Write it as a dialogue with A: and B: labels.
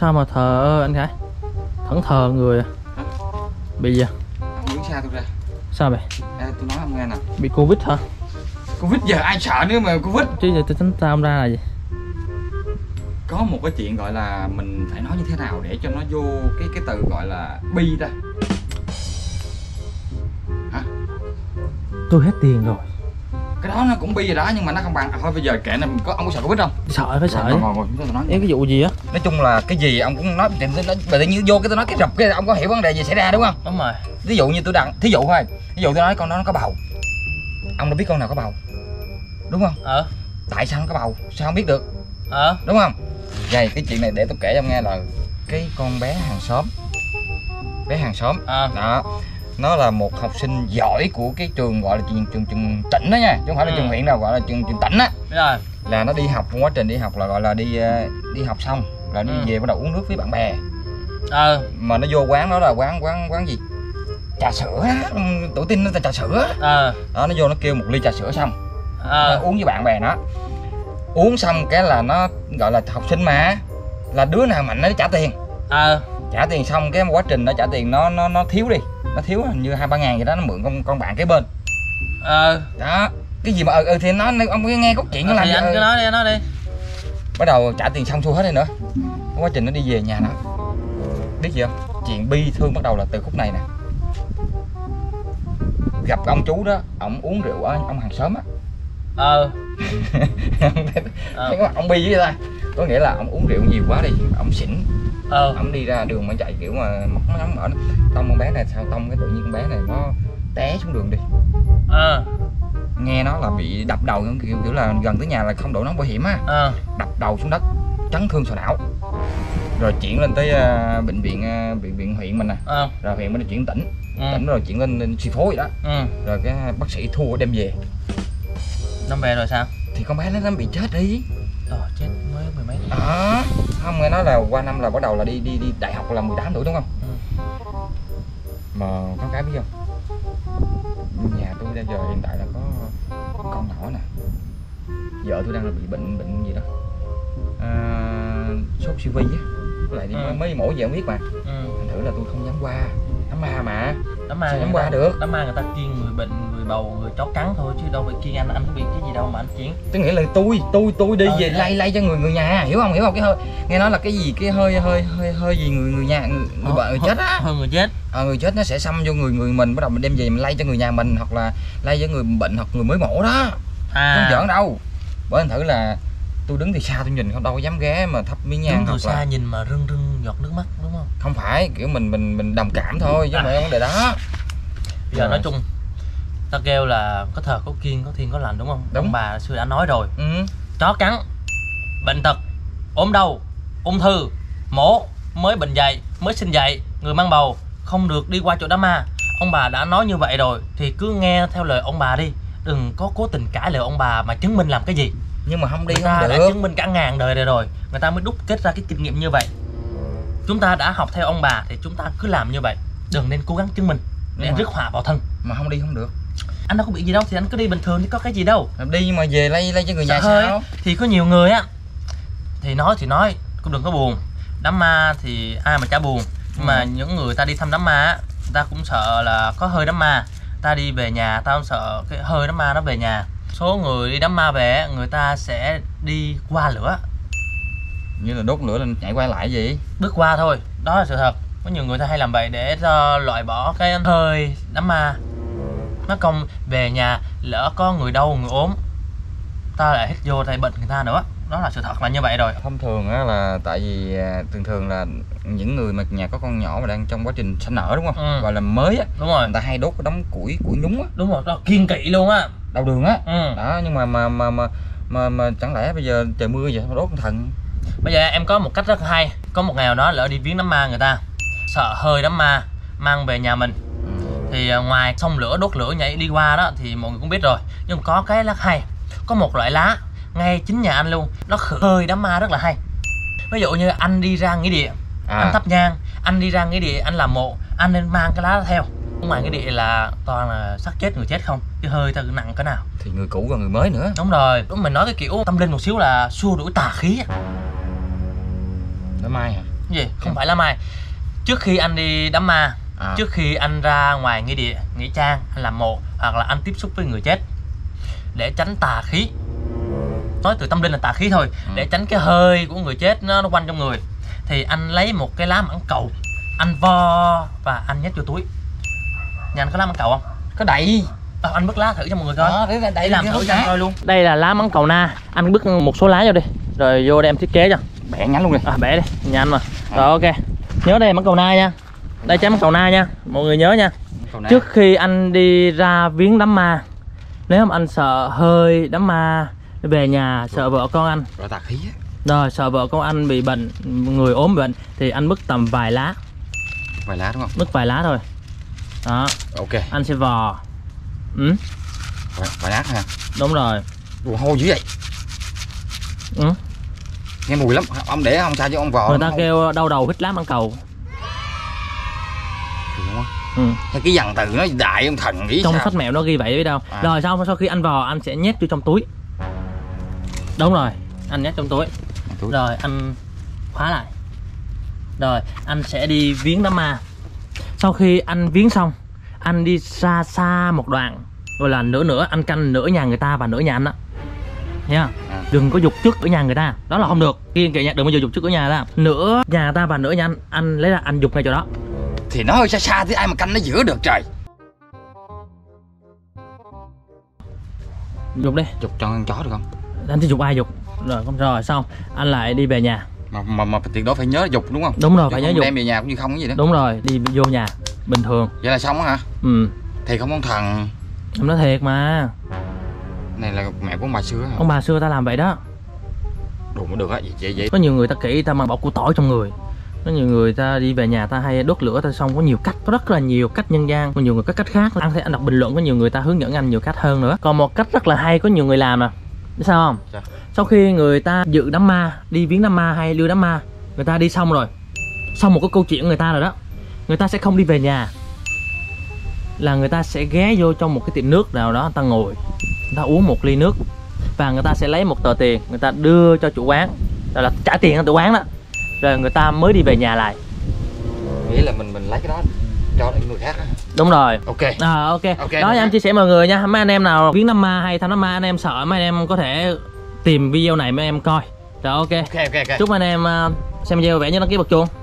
A: Sao mà thờ anh Khải? Thẫn thờ người à? Bị gì à?
B: Ông đứng xa tôi ra.
A: Sao vậy?
B: Tôi nói ông nghe nè.
A: Bị Covid hả?
B: Covid giờ ai sợ nữa mà Covid.
A: Chứ giờ tôi tính tao ra là gì?
B: Có một cái chuyện gọi là mình phải nói như thế nào để cho nó vô cái từ gọi là bi ta. Hả?
A: Tôi hết tiền rồi.
B: Cái đó nó cũng bi rồi đó nhưng mà nó không bằng. Thôi bây giờ kệ này, ông có sợ Covid không?
A: Sợ phải sợ.
B: Ngồi tôi nói.
A: Cái vụ gì á?
B: Nói chung là cái gì ông cũng nói tự nhiên vô cái tôi nói cái rập cái ông có hiểu vấn đề gì xảy ra đúng không?
A: Đúng rồi.
B: Ví dụ như tôi đặng, thí dụ thôi. Ví dụ tôi nói con đó nó có bầu. Ông đã biết con nào có bầu. Đúng không? Tại sao nó có bầu? Sao không biết được? Đúng không? Vậy cái chuyện này để tôi kể cho ông nghe là cái con bé hàng xóm. Bé hàng xóm. Đó. Nó là một học sinh giỏi của cái trường gọi là trường tỉnh đó nha, chứ không phải là trường huyện đâu, gọi là trường tỉnh á.
A: Biết rồi.
B: Là nó đi học, quá trình đi học là gọi là đi học xong là đi về bắt đầu uống nước với bạn bè. Mà nó vô quán đó là quán gì? Trà sữa á, tuổi tin nó là trà sữa. Đó, nó vô nó kêu một ly trà sữa xong. Nó uống với bạn bè nó. Uống xong cái là nó gọi là học sinh mà, là đứa nào mạnh nó trả tiền. Trả tiền xong cái quá trình nó trả tiền nó thiếu đi. Nó thiếu hình như 2-3 ngàn gì đó, nó mượn con bạn kế bên. Đó. Cái gì mà thì nó ông nghe cốt chuyện nó làm
A: thì anh cứ nói đi.
B: Bắt đầu trả tiền xong xuôi hết đi nữa. Quá trình nó đi về nhà nó. Biết gì không? Chuyện bi thương bắt đầu là từ khúc này nè. Gặp ông chú đó, ông uống rượu ở ông hàng xóm á. Thấy cái mặt ông bi với ta. Có nghĩa là ông uống rượu nhiều quá đi, ông xỉn. Ông đi ra đường mà chạy kiểu mà móc nóng ở tông con bé này, sao tông cái tự nhiên con bé này nó té xuống đường đi. Nghe nó là bị đập đầu, kiểu là gần tới nhà là không đội nón bảo hiểm á. Đập đầu xuống đất, chấn thương sọ não. Rồi chuyển lên tới bệnh viện huyện mình nè. Rồi huyện mình chuyển tỉnh. Tỉnh rồi chuyển lên Suy Phố vậy đó. Rồi cái bác sĩ thua đem về.
A: Nó về rồi sao?
B: Thì con bé nó bị chết đi.
A: Chết mới mười mấy.
B: Không, nghe nói là qua năm là bắt đầu là đi đại học là 18 tuổi đúng không? Mà có cái biết không? Nhà tôi bây giờ hiện tại là có con nhỏ nè. Vợ tôi đang là bị bệnh gì đó. Sốt siêu vi á. Với lại đi mới mổ về không biết mà. Thành thử là tôi không dám qua. Đám ma mà.
A: Đám ma
B: dám qua được.
A: Đám ma người ta kiêng người bệnh, người bầu, người chó cắn thôi chứ đâu phải kiêng anh có biết cái gì đâu mà anh chiến.
B: Tôi nghĩ là tôi đi về lay cho người nhà, hiểu không? Cái hơi nghe nói là cái gì cái hơi gì người nhà người chết á.
A: Người chết.
B: Người chết nó sẽ xâm vô người mình, bắt đầu mình đem về mình lay cho người nhà mình, hoặc là lay cho người bệnh hoặc người mới mổ đó. Không giỡn đâu. Bởi thành thử là tôi đứng từ xa tôi nhìn không đâu có dám ghé mà thắp miếng nhang.
A: Đứng từ xa nhìn mà rưng giọt nước mắt đúng không?
B: Không phải, kiểu mình đồng cảm thôi chứ không phải vấn đề đó.
A: Bây giờ nói chung ta kêu là có thờ có kiêng, có thiên có lành đúng không?
B: Đúng.
A: Ông bà xưa đã nói rồi. Chó cắn, bệnh tật, ốm đau, ung thư, mổ, mới bệnh dậy, mới sinh dậy, người mang bầu không được đi qua chỗ đám ma. Ông bà đã nói như vậy rồi thì cứ nghe theo lời ông bà đi, đừng có cố tình cãi lời ông bà mà chứng minh làm cái gì.
B: Nhưng mà không đi
A: người ta
B: không được.
A: đã chứng minh cả ngàn đời rồi, người ta mới đúc kết ra cái kinh nghiệm như vậy. Chúng ta đã học theo ông bà thì chúng ta cứ làm như vậy, đừng nên cố gắng chứng minh để rước họa vào thân.
B: Mà không đi không được.
A: Anh đâu có bị gì đâu thì anh cứ đi bình thường chứ có cái gì đâu.
B: Đi nhưng mà về lay cho người nhà sao?
A: Thì có nhiều người á thì nói cũng đừng có buồn. Đám ma thì ai mà chả buồn. Nhưng mà những người ta đi thăm đám ma á, người ta cũng sợ là có hơi đám ma. Ta đi về nhà ta không sợ cái hơi đám ma nó về nhà. Số người đi đám ma về người ta sẽ đi qua lửa.
B: Như là đốt lửa lên nhảy qua lại gì?
A: Bước qua thôi, đó là sự thật. Có nhiều người ta hay làm vậy để loại bỏ cái hơi đám ma. Nó không về nhà lỡ có người đau người ốm ta lại hít vô tay bệnh người ta nữa. Đó là sự thật là như vậy rồi.
B: Thông thường á là tại vì thường là những người mà nhà có con nhỏ mà đang trong quá trình sanh nở đúng không? Gọi là mới á.
A: Đúng rồi.
B: Người ta hay đốt cái đống củi nhúng á.
A: Đúng rồi, đó kiêng kỵ luôn á.
B: Đầu đường á. Đó nhưng mà chẳng lẽ bây giờ trời mưa vậy đốt thần.
A: Bây giờ em có một cách rất hay. Có một ngày nào đó lỡ đi viếng đám ma người ta, sợ hơi đám ma mang về nhà mình, thì ngoài xông lửa đốt lửa nhảy đi qua đó thì mọi người cũng biết rồi. Nhưng có cái rất hay, có một loại lá ngay chính nhà anh luôn, nó khử hơi đám ma rất là hay. Ví dụ như anh đi ra nghĩa địa, anh thắp nhang, anh đi ra nghĩa địa anh làm mộ, anh nên mang cái lá đó theo. Ngoài nghĩa địa là toàn là xác chết người chết không, cái hơi ta nặng cái nào.
B: Thì người cũ và người mới nữa.
A: Đúng rồi, mình nói cái kiểu tâm linh một xíu là xua đuổi tà khí.
B: Đám ma hả?
A: Gì? Không phải lá mai. Trước khi anh đi đám ma, trước khi anh ra ngoài nghĩa địa, nghĩa trang, anh làm mộ, hoặc là anh tiếp xúc với người chết, để tránh tà khí, nói từ tâm linh là tà khí thôi, để tránh cái hơi của người chết nó quanh trong người, thì anh lấy một cái lá mãng cầu, anh vo và anh nhét vô túi. Nhà anh có lá mãng cầu không?
B: Có đậy.
A: Anh bứt lá thử cho mọi người coi.
B: Để đậy
A: làm thử cho anh coi luôn. Đây là lá mãng cầu na, anh bứt một số lá vô đi, rồi vô đem thiết kế cho.
B: Bẻ nhánh luôn đi.
A: Bẻ đi, nhanh mà. Rồi ok. Nhớ đây mãng cầu na nha. Đây trái mãng cầu na nha, mọi người nhớ nha. Trước khi anh đi ra viếng đám ma, nếu mà anh sợ hơi đám ma, về nhà sợ vợ con anh,
B: rồi tà khí á,
A: rồi sợ vợ con anh bị bệnh, người ốm bệnh, thì anh bứt tầm vài lá.
B: Vài lá đúng không?
A: Bứt vài lá thôi. Đó.
B: Ok.
A: Anh sẽ vò.
B: Vài lá thôi hả?
A: Đúng rồi.
B: Mùi hôi dữ vậy. Nghe mùi lắm. Ông để không sao chứ ông vò.
A: Người ta kêu đau đầu hít lá mãng cầu.
B: Hay cái dằn từ nó đại ông thần nghĩ
A: trong
B: sao?
A: sách mẹo nó ghi vậy biết đâu. Rồi sau khi anh vò, anh sẽ nhét vô trong túi. Đúng rồi, anh nhét trong túi. Rồi anh khóa lại. Rồi anh sẽ đi viếng đám ma. Sau khi anh viếng xong, anh đi xa xa một đoạn, rồi là nữa anh canh nửa nhà người ta và nửa nhà anh đó nha. Đừng có dục trước ở nhà người ta, đó là không được. Kiêng kỵ nha, đừng bao giờ dục trước ở nhà ta. Nửa nhà ta và nửa nhà anh lấy ra anh dục ngay chỗ đó.
B: Thì nó hơi xa xa thì ai mà canh nó giữa được trời.
A: Dục đi.
B: Dục cho con chó được không?
A: Anh chỉ dục ai dục. Rồi không rồi xong anh lại đi về nhà.
B: Mà tuyệt đối phải nhớ dục đúng không?
A: Đúng rồi, phải nhớ dục.
B: Đem về nhà cũng như không cái gì đó.
A: Đúng rồi, đi vô nhà bình thường.
B: Vậy là xong á hả? Thì không ông thần.
A: Em nói thiệt mà.
B: Này là mẹ của ông bà xưa hả?
A: Ông bà xưa ta làm vậy đó.
B: Đồ mới được á, vậy.
A: Có nhiều người ta kỹ ta mang bọc củ tỏi trong người. Có nhiều người ta đi về nhà ta hay đốt lửa ta xong, có nhiều cách, có rất là nhiều cách nhân gian, có nhiều người có cách khác. Anh thấy anh đọc bình luận có nhiều người ta hướng dẫn anh nhiều cách hơn nữa. Còn một cách rất là hay có nhiều người làm nè. Biết sao không? Sao? Sau khi người ta dự đám ma, đi viếng đám ma hay đưa đám ma, người ta đi xong rồi, xong một cái câu chuyện người ta rồi đó, người ta sẽ không đi về nhà, là người ta sẽ ghé vô trong một cái tiệm nước nào đó, người ta ngồi, người ta uống một ly nước và người ta sẽ lấy một tờ tiền, người ta đưa cho chủ quán, là trả tiền cho chủ quán đó, rồi người ta mới đi về nhà lại.
B: Nghĩ là mình lấy cái đó cho những người khác á.
A: Đúng rồi.
B: Ok.
A: Ok. Đó em chia sẻ mọi người nha. Mấy anh em nào viếng đám ma hay thăm đám ma, anh em sợ, mấy anh em có thể tìm video này mấy em coi. Rồi ok. Chúc anh em xem video vẽ nhớ đăng ký bật chuông.